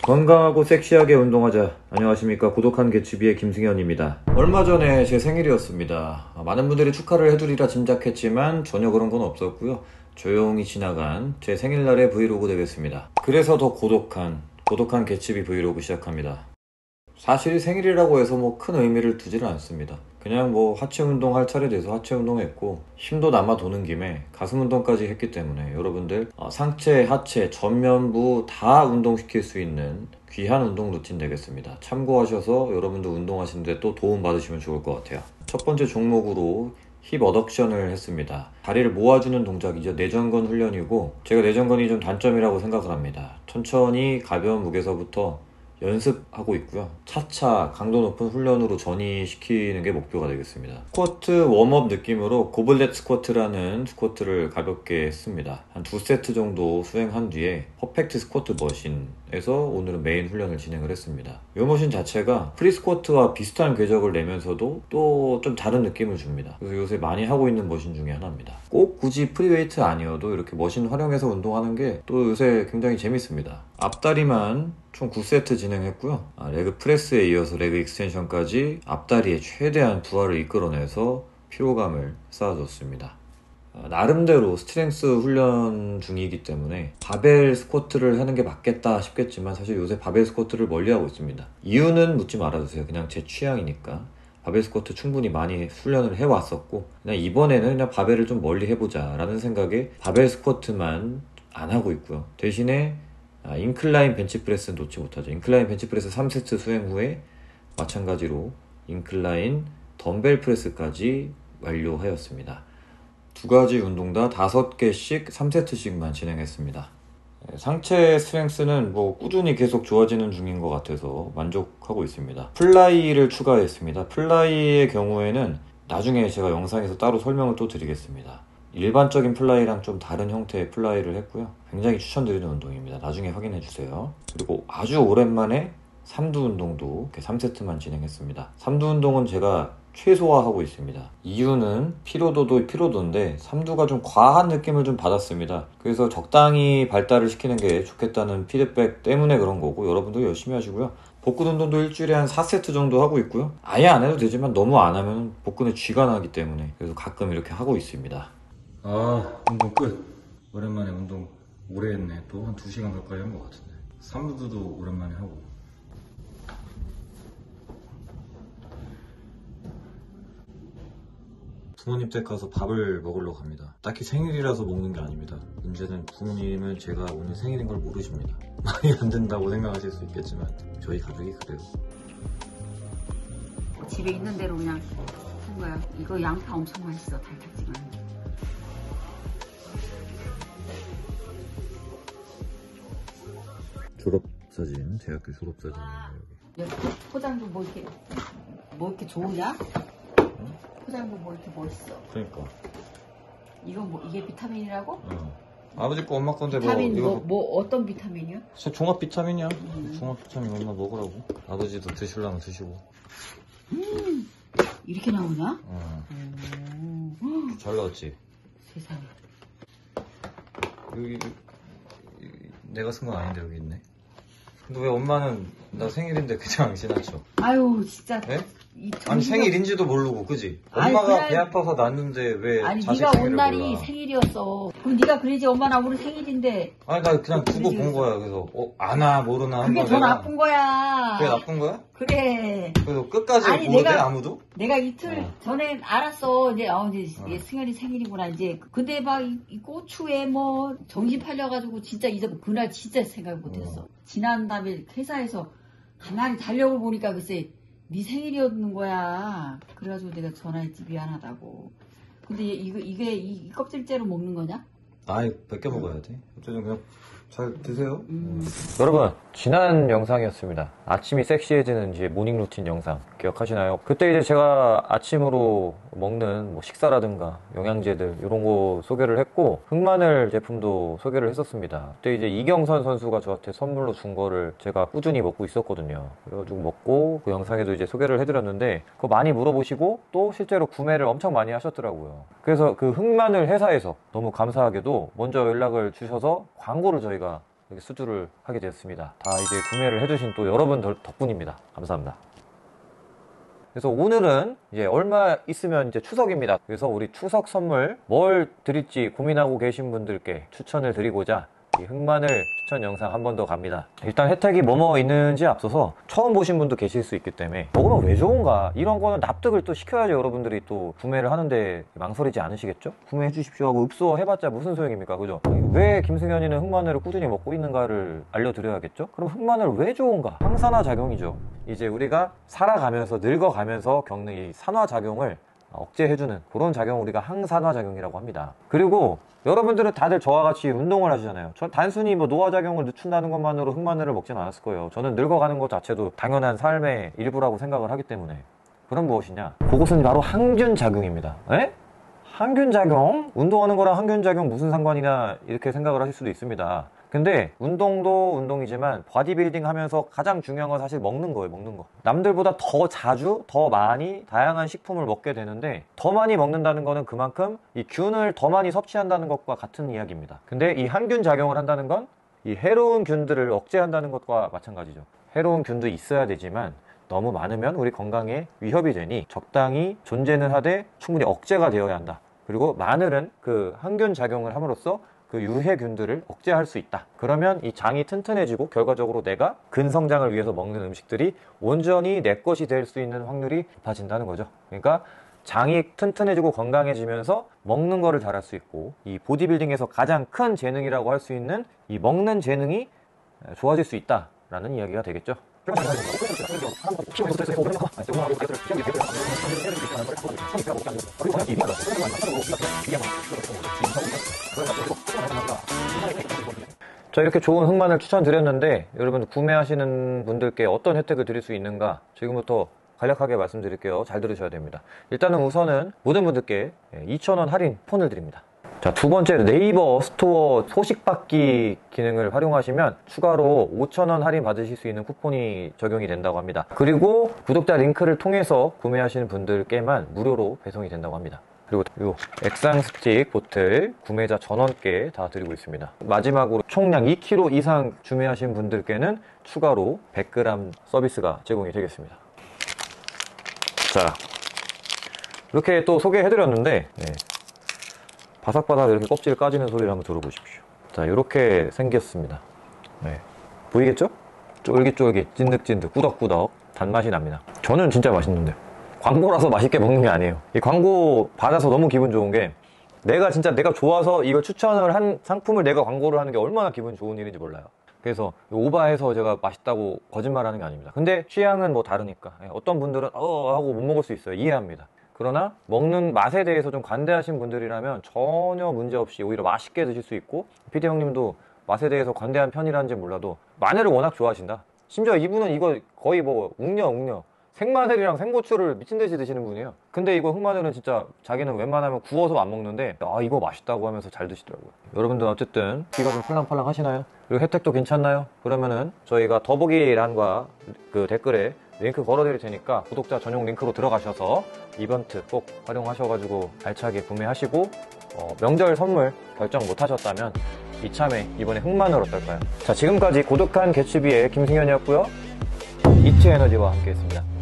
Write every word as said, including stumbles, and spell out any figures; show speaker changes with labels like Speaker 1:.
Speaker 1: 건강하고 섹시하게 운동하자. 안녕하십니까, 고독한 개츠비의 김승현입니다. 얼마 전에 제 생일이었습니다. 많은 분들이 축하를 해드리라 짐작했지만 전혀 그런 건 없었고요. 조용히 지나간 제 생일날의 브이로그 되겠습니다. 그래서 더 고독한 고독한 개츠비 브이로그 시작합니다. 사실 생일이라고 해서 뭐 큰 의미를 두지는 않습니다. 그냥 뭐 하체 운동 할 차례 돼서 하체 운동했고, 힘도 남아 도는 김에 가슴 운동까지 했기 때문에 여러분들 어, 상체, 하체, 전면부 다 운동시킬 수 있는 귀한 운동 루틴 되겠습니다. 참고하셔서 여러분도 운동하시는데 또 도움 받으시면 좋을 것 같아요. 첫 번째 종목으로 힙 어덕션을 했습니다. 다리를 모아주는 동작이죠. 내전근 훈련이고, 제가 내전근이 좀 단점이라고 생각을 합니다. 천천히 가벼운 무게서부터 연습하고 있고요. 차차 강도 높은 훈련으로 전이시키는 게 목표가 되겠습니다. 스쿼트 웜업 느낌으로 고블렛 스쿼트라는 스쿼트를 가볍게 했습니다. 한 두 세트 정도 수행한 뒤에 퍼펙트 스쿼트 머신에서 오늘은 메인 훈련을 진행을 했습니다. 이 머신 자체가 프리 스쿼트와 비슷한 궤적을 내면서도 또 좀 다른 느낌을 줍니다. 그래서 요새 많이 하고 있는 머신 중에 하나입니다. 꼭 굳이 프리웨이트 아니어도 이렇게 머신 활용해서 운동하는 게 또 요새 굉장히 재밌습니다. 앞다리만 총 구 세트 진행했고요. 아, 레그 프레스에 이어서 레그 익스텐션까지 앞다리에 최대한 부하를 이끌어내서 피로감을 쌓아줬습니다. 아, 나름대로 스트렝스 훈련 중이기 때문에 바벨 스쿼트를 하는 게 맞겠다 싶겠지만, 사실 요새 바벨 스쿼트를 멀리하고 있습니다. 이유는 묻지 말아주세요. 그냥 제 취향이니까. 바벨 스쿼트 충분히 많이 훈련을 해왔었고, 그냥 이번에는 그냥 바벨을 좀 멀리 해보자 라는 생각에 바벨 스쿼트만 안 하고 있고요. 대신에 아, 인클라인 벤치프레스 놓지 못하죠. 인클라인 벤치프레스 삼 세트 수행 후에 마찬가지로 인클라인 덤벨 프레스까지 완료하였습니다. 두 가지 운동 다 다섯 개씩 삼 세트씩만 진행했습니다. 상체 스트렝스는 뭐 꾸준히 계속 좋아지는 중인 것 같아서 만족하고 있습니다. 플라이를 추가했습니다. 플라이의 경우에는 나중에 제가 영상에서 따로 설명을 또 드리겠습니다. 일반적인 플라이랑 좀 다른 형태의 플라이를 했고요. 굉장히 추천드리는 운동입니다. 나중에 확인해주세요. 그리고 아주 오랜만에 삼두 운동도 이렇게 삼 세트만 진행했습니다. 삼두 운동은 제가 최소화하고 있습니다. 이유는 피로도도 피로도인데 삼두가 좀 과한 느낌을 좀 받았습니다. 그래서 적당히 발달을 시키는 게 좋겠다는 피드백 때문에 그런 거고, 여러분도 열심히 하시고요. 복근 운동도 일주일에 한 사 세트 정도 하고 있고요. 아예 안 해도 되지만 너무 안 하면 복근에 쥐가 나기 때문에 그래서 가끔 이렇게 하고 있습니다. 아, 운동 끝. 오랜만에 운동 오래 했네. 또 한 두 시간 가까이 한 것 같은데. 삼두도 오랜만에 하고. 부모님 댁 가서 밥을 먹으러 갑니다. 딱히 생일이라서 먹는 게 아닙니다. 문제는 부모님은 제가 오늘 생일인 걸 모르십니다. 말이 안 된다고 생각하실 수 있겠지만 저희 가족이 그래요.
Speaker 2: 집에 있는 대로 그냥 한 거야. 이거 양파 엄청 맛있어, 달짝지근.
Speaker 1: 졸업사진, 대학교 졸업사진입니다.
Speaker 2: 여기 포장도 뭐 이렇게 뭐 이렇게 좋으냐?
Speaker 1: 응?
Speaker 2: 포장도 뭐 이렇게 멋있어.
Speaker 1: 그러니까
Speaker 2: 이거 뭐 이게 비타민이라고?
Speaker 1: 응. 아버지 거 엄마 건데
Speaker 2: 비타민
Speaker 1: 뭐 이거
Speaker 2: 뭐, 뭐 어떤 비타민이야?
Speaker 1: 진짜 종합 비타민이야.
Speaker 2: 음.
Speaker 1: 종합 비타민 엄마 먹으라고. 아버지도 드시려면 드시고.
Speaker 2: 음, 이렇게 나오냐?
Speaker 1: 응.
Speaker 2: 오,
Speaker 1: 잘 나왔지?
Speaker 2: 세상에.
Speaker 1: 여기, 여기 내가 쓴 건 아닌데 여기 있네. 근데 왜 엄마는 나 생일인데 그냥 지나쳐?
Speaker 2: 아유 진짜.
Speaker 1: 네?
Speaker 2: 이
Speaker 1: 아니
Speaker 2: 정신력-
Speaker 1: 생일인지도 모르고, 그지?
Speaker 2: 아니,
Speaker 1: 엄마가
Speaker 2: 그날-
Speaker 1: 배 아파서 낳는데 왜
Speaker 2: 아니
Speaker 1: 자식
Speaker 2: 네가
Speaker 1: 생일을
Speaker 2: 온 날이
Speaker 1: 몰라?
Speaker 2: 생일이었어. 그럼 네가 그러지 엄마 나 오늘 생일인데.
Speaker 1: 아니 나 그냥 두고
Speaker 2: 그러지.
Speaker 1: 본 거야. 그래서 어, 아나 모르나 한
Speaker 2: 그게
Speaker 1: 거야.
Speaker 2: 더
Speaker 1: 내가.
Speaker 2: 나쁜 거야.
Speaker 1: 그게 나쁜 거야?
Speaker 2: 그래.
Speaker 1: 그래서 끝까지
Speaker 2: 아니,
Speaker 1: 모르대
Speaker 2: 내가-
Speaker 1: 아무도?
Speaker 2: 내가 이틀
Speaker 1: 어.
Speaker 2: 전에 알았어. 이제, 어, 이제
Speaker 1: 어.
Speaker 2: 얘 승현이 생일이구나, 이제. 근데 막, 이, 이 고추에 뭐, 정신 팔려가지고, 진짜 잊어, 그날 진짜 생각 못했어.
Speaker 1: 어.
Speaker 2: 지난 다음에 회사에서 가만히 달력을 보니까 글쎄, 네 생일이었는 거야. 그래가지고 내가 전화했지, 미안하다고. 근데 얘, 이거, 이게, 이, 이 껍질째로 먹는 거냐?
Speaker 1: 아이, 벗겨 먹어야 돼. 어쨌든 그냥 잘 드세요.
Speaker 2: 음.
Speaker 1: 여러분, 지난 영상이었습니다. 아침이 섹시해지는 이제 모닝 루틴 영상 기억하시나요? 그때 이제 제가 아침으로 먹는 뭐 식사라든가 영양제들 이런 거 소개를 했고, 흑마늘 제품도 소개를 했었습니다. 그때 이제 이경선 선수가 저한테 선물로 준 거를 제가 꾸준히 먹고 있었거든요. 그래가지고 먹고 그 영상에도 이제 소개를 해드렸는데, 그거 많이 물어보시고 또 실제로 구매를 엄청 많이 하셨더라고요. 그래서 그 흑마늘 회사에서 너무 감사하게도 먼저 연락을 주셔서 광고를 저희가 이렇게 수주를 하게 되었습니다. 다 이제 구매를 해주신 또 여러분 덕분입니다. 감사합니다. 그래서 오늘은 이제 얼마 있으면 이제 추석입니다. 그래서 우리 추석 선물 뭘 드릴지 고민하고 계신 분들께 추천을 드리고자 이 흑마늘 추천 영상 한 번 더 갑니다. 일단 혜택이 뭐뭐 있는지 앞서서 처음 보신 분도 계실 수 있기 때문에 먹으면 왜 좋은가, 이런 거는 납득을 또 시켜야지 여러분들이 또 구매를 하는데 망설이지 않으시겠죠? 구매해 주십시오 하고 읍소 해봤자 무슨 소용입니까, 그죠? 왜 김승현이는 흑마늘을 꾸준히 먹고 있는가를 알려드려야겠죠? 그럼 흑마늘 왜 좋은가? 항산화 작용이죠. 이제 우리가 살아가면서 늙어가면서 겪는 이 산화작용을 억제해주는 그런 작용을 우리가 항산화작용이라고 합니다. 그리고 여러분들은 다들 저와 같이 운동을 하시잖아요. 전 단순히 뭐 노화작용을 늦춘다는 것만으로 흑마늘을 먹진 않았을 거예요. 저는 늙어가는 것 자체도 당연한 삶의 일부라고 생각을 하기 때문에. 그럼 무엇이냐? 그것은 바로 항균작용입니다. 에? 항균작용? 운동하는 거랑 항균작용 무슨 상관이냐 이렇게 생각을 하실 수도 있습니다. 근데 운동도 운동이지만 바디빌딩 하면서 가장 중요한 건 사실 먹는 거예요. 먹는 거. 남들보다 더 자주 더 많이 다양한 식품을 먹게 되는데 더 많이 먹는다는 거는 그만큼 이 균을 더 많이 섭취한다는 것과 같은 이야기입니다. 근데 이 항균 작용을 한다는 건 이 해로운 균들을 억제한다는 것과 마찬가지죠. 해로운 균도 있어야 되지만 너무 많으면 우리 건강에 위협이 되니 적당히 존재는 하되 충분히 억제가 되어야 한다. 그리고 마늘은 그 항균 작용을 함으로써 그 유해균들을 억제할 수 있다. 그러면 이 장이 튼튼해지고 결과적으로 내가 근성장을 위해서 먹는 음식들이 온전히 내 것이 될 수 있는 확률이 높아진다는 거죠. 그러니까 장이 튼튼해지고 건강해지면서 먹는 거를 잘할 수 있고, 이 보디빌딩에서 가장 큰 재능이라고 할 수 있는 이 먹는 재능이 좋아질 수 있다라는 이야기가 되겠죠. 자, 이렇게 좋은 흑마늘 추천드렸는데 여러분 구매하시는 분들께 어떤 혜택을 드릴 수 있는가 지금부터 간략하게 말씀드릴게요. 잘 들으셔야 됩니다. 일단은 우선은 모든 분들께 이천 원 할인 폰을 드립니다. 자, 두 번째, 네이버 스토어 소식받기 기능을 활용하시면 추가로 오천 원 할인 받으실 수 있는 쿠폰이 적용이 된다고 합니다. 그리고 구독자 링크를 통해서 구매하시는 분들께만 무료로 배송이 된다고 합니다. 그리고 이 액상 스틱 보틀 구매자 전원께 다 드리고 있습니다. 마지막으로 총량 이 킬로그램 이상 주문하신 분들께는 추가로 백 그램 서비스가 제공이 되겠습니다. 자, 이렇게 또 소개해드렸는데 네. 바삭바삭 이렇게 껍질 까지는 소리를 한번 들어보십시오. 자, 이렇게 생겼습니다. 네. 보이겠죠? 쫄깃쫄깃, 찐득찐득, 꾸덕꾸덕 단맛이 납니다. 저는 진짜 맛있는데 광고라서 맛있게 먹는 게 아니에요. 이 광고 받아서 너무 기분 좋은 게 내가 진짜 내가 좋아서 이걸 추천을 한 상품을 내가 광고를 하는 게 얼마나 기분 좋은 일인지 몰라요. 그래서 오바해서 제가 맛있다고 거짓말하는 게 아닙니다. 근데 취향은 뭐 다르니까 어떤 분들은 어 하고 못 먹을 수 있어요. 이해합니다. 그러나 먹는 맛에 대해서 좀 관대하신 분들이라면 전혀 문제없이 오히려 맛있게 드실 수 있고, 피디 형님도 맛에 대해서 관대한 편이라는지 몰라도 마늘을 워낙 좋아하신다. 심지어 이분은 이거 거의 뭐 웅녀 웅녀 생마늘이랑 생고추를 미친듯이 드시는 분이에요. 근데 이거 흑마늘은 진짜 자기는 웬만하면 구워서 안 먹는데 아 이거 맛있다고 하면서 잘 드시더라고요. 여러분들 어쨌든 귀가 좀 팔랑팔랑 하시나요? 그리고 혜택도 괜찮나요? 그러면은 저희가 더보기란과 그 댓글에 링크 걸어 드릴 테니까 구독자 전용 링크로 들어가셔서 이벤트 꼭 활용하셔가지고 알차게 구매하시고 어, 명절 선물 결정 못 하셨다면 이참에 이번에 흑마늘 어떨까요? 자, 지금까지 고독한 개츠비의 김승현이었고요. 이츠 에너지와 함께 했습니다.